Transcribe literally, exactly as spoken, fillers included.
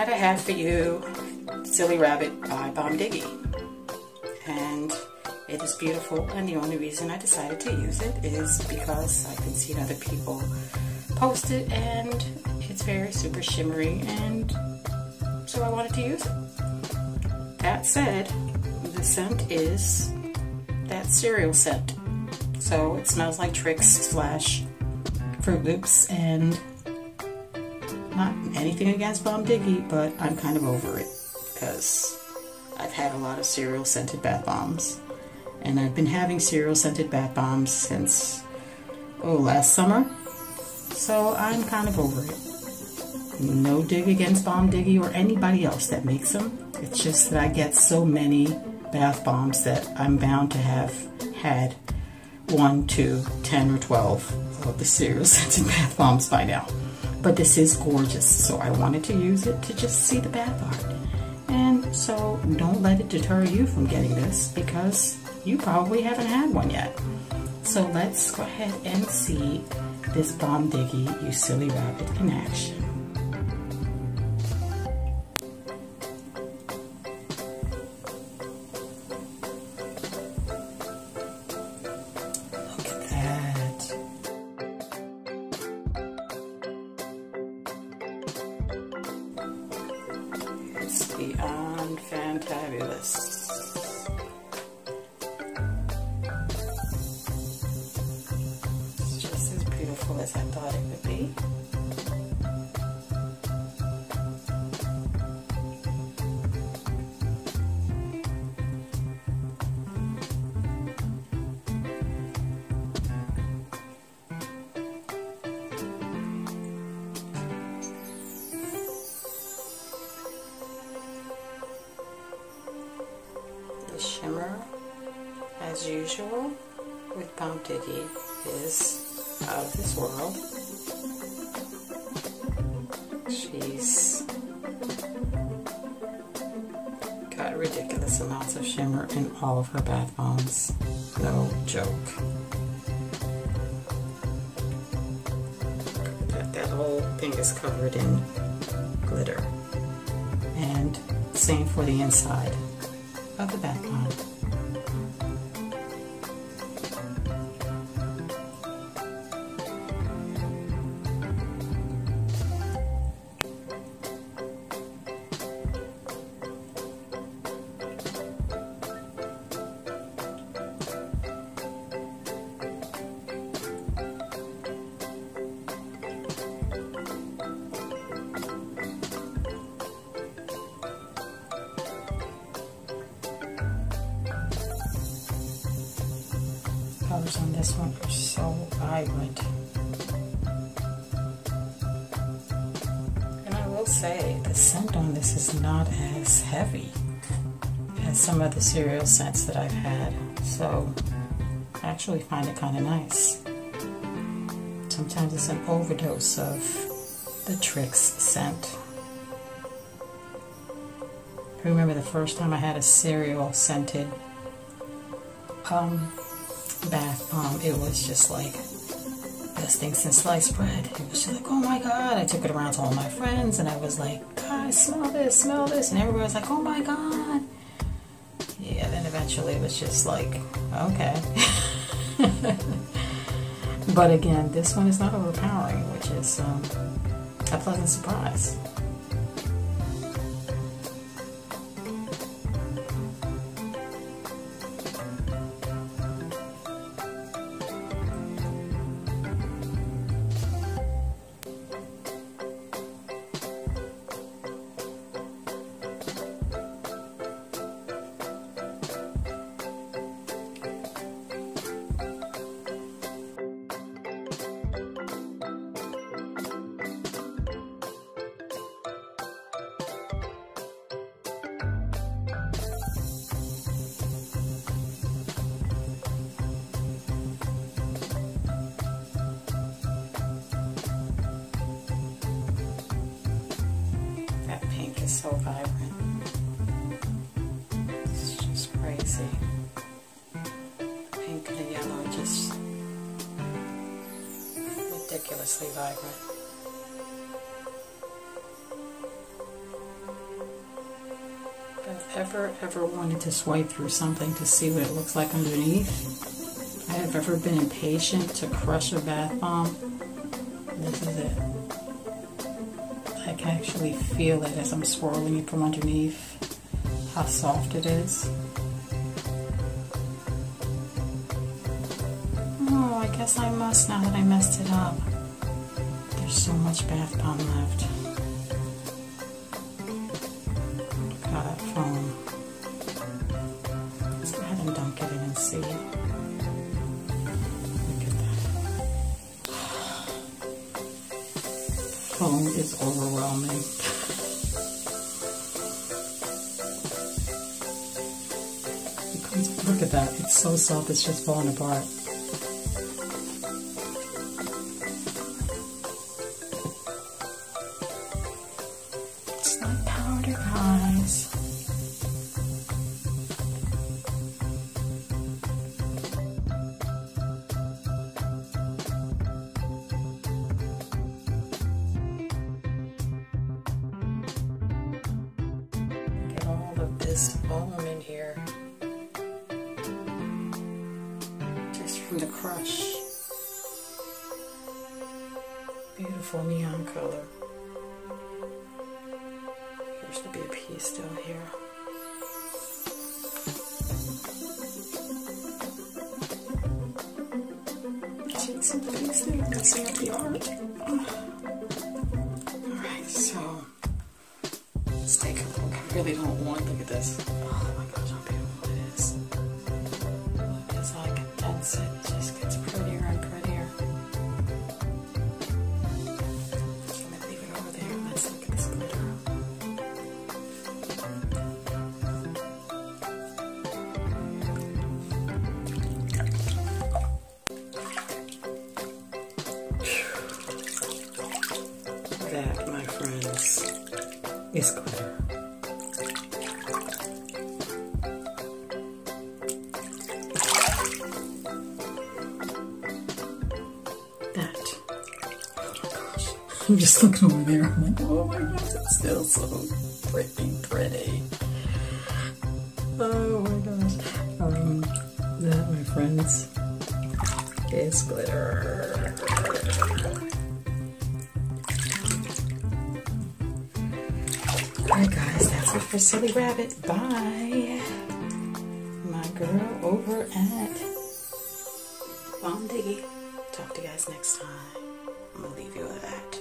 tonight I have for you Silly Rabbit by Diggy. And it is beautiful, and the only reason I decided to use it is because I've been seeing other people post it and it's very super shimmery, and so I wanted to use it. That said, the scent is that cereal scent. So it smells like Trix slash Fruit Loops, and not anything against Diggy, but I'm kind of over it because I've had a lot of cereal scented bath bombs, and I've been having cereal scented bath bombs since, oh, last summer, so I'm kind of over it. No dig against Diggy or anybody else that makes them. It's just that I get so many bath bombs that I'm bound to have had one, two, ten, or twelve of the cereal scented bath bombs by now. But this is gorgeous, so I wanted to use it to just see the bath art. And so don't let it deter you from getting this, because you probably haven't had one yet. So let's go ahead and see this Diggy, You Silly Rabbit, in action. Look at that. It's beyond fantabulous. It's just as beautiful as I thought it would be. The shimmer, as usual, with Diggy, is out of this world. She's got ridiculous amounts of shimmer in all of her bath bombs. No joke. That, that whole thing is covered in glitter. And same for the inside of the bath bomb. Colors on this one are so vibrant. And I will say, the scent on this is not as heavy as some of the cereal scents that I've had, so I actually find it kind of nice. Sometimes it's an overdose of the Trix scent. I remember the first time I had a cereal scented um, bath bomb, it was just like best thing since sliced bread. It was just like, oh my god. I took it around to all my friends and I was like, guys, smell this, smell this, and everybody was like, oh my god. Yeah, then eventually it was just like, okay. But again, this one is not overpowering, which is um, a pleasant surprise. Is so vibrant. It's just crazy. Pink and the yellow are just ridiculously vibrant. I've ever, ever wanted to swipe through something to see what it looks like underneath. I have ever been impatient to crush a bath bomb. This is it. I can actually feel it as I'm swirling it from underneath, how soft it is. Oh, I guess I must now that I messed it up. There's so much bath bomb left. Look at all that foam. Let's go ahead and dunk it in and see. Foam is overwhelming. Look at that, it's so soft, it's just falling apart. It's like powder, guys. All of this foam in here, just from the crush. Beautiful neon color. There should be a piece down here. Take some piece there and see up the art. Alright, so let's take a look. I really don't want to look at this. Oh my gosh, how beautiful it is. Look, as I condense it, it just gets prettier and prettier. So I'm gonna leave it over there. Let's look at this glitter. That, my friends, is glitter. That. Oh my gosh. I'm just looking over there. I'm like, oh my gosh, it's still so pretty, pretty. Oh my gosh. Um, that, my friends, is glitter. Alright guys, that's it for Silly Rabbit. Bye. My girl over at Bomb Diggy. Talk to you guys next time. I'm gonna leave you with that.